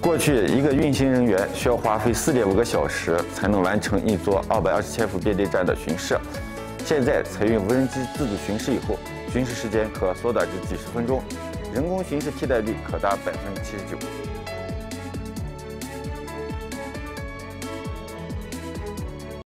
过去一个运行人员需要花费4.5个小时才能完成一座220千伏变电站的巡视，现在采用无人机自主巡视以后，巡视时间可缩短至几十分钟，人工巡视替代率可达79%。